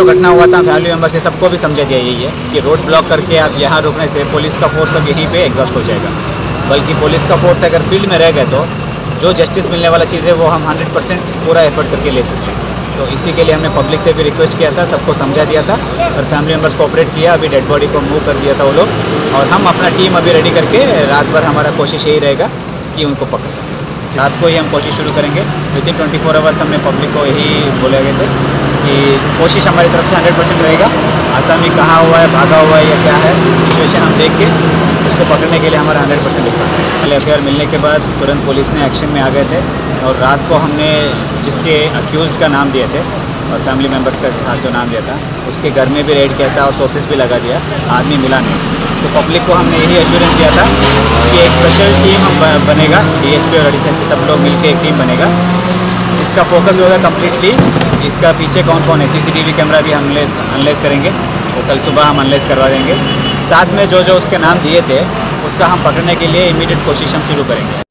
जो घटना हुआ था फैमिली मेम्बर से सबको भी समझा दिया यही है कि रोड ब्लॉक करके आप यहाँ रुकने से पुलिस का फोर्स अब यहीं पे एग्जॉस्ट हो जाएगा। बल्कि पुलिस का फोर्स अगर फील्ड में रह गए तो जो जस्टिस मिलने वाला चीज़ है वो हम 100% पूरा एफर्ट करके ले सकते हैं। तो इसी के लिए हमने पब्लिक से भी रिक्वेस्ट किया था, सबको समझा दिया था और फैमिली मेम्बर्स कोऑपरेट किया। अभी डेड बॉडी को मूव कर दिया था वो लोग और हम अपना टीम अभी रेडी करके रात भर हमारा कोशिश यही रहेगा कि उनको पकड़ सकें। रात को ही हम कोशिश शुरू करेंगे। विदिन 24 आवर्स हमने पब्लिक को यही बोले गए थे कि कोशिश हमारी तरफ से 100% रहेगा। आसामी कहाँ हुआ है, भागा हुआ है या क्या है सिचुएशन हम देख के उसको पकड़ने के लिए हमारा 100% एफर्ट है। पहले एफआईआर मिलने के बाद तुरंत पुलिस ने एक्शन में आ गए थे और रात को हमने जिसके अक्यूज़ का नाम दिए थे और फैमिली मेम्बर्स का साथ जो नाम दिया था उसके घर में भी रेड किया था और सोर्सेज भी लगा दिया, आदमी मिला नहीं। तो पब्लिक को हमने यही एश्योरेंस दिया था कि एक स्पेशल टीम हम बनेगा, डीएसपी और एडिशनल के सब लोग मिलकर एक टीम बनेगा जिसका फोकस होगा कम्प्लीटली इसका पीछे कौन कौन है। सीसीटीवी कैमरा भी हम अनलाइज करेंगे, वो कल सुबह हम अनलाइज करवा देंगे। साथ में जो जो उसके नाम दिए थे उसका हम पकड़ने के लिए इमीडिएट कोशिश हम शुरू करेंगे।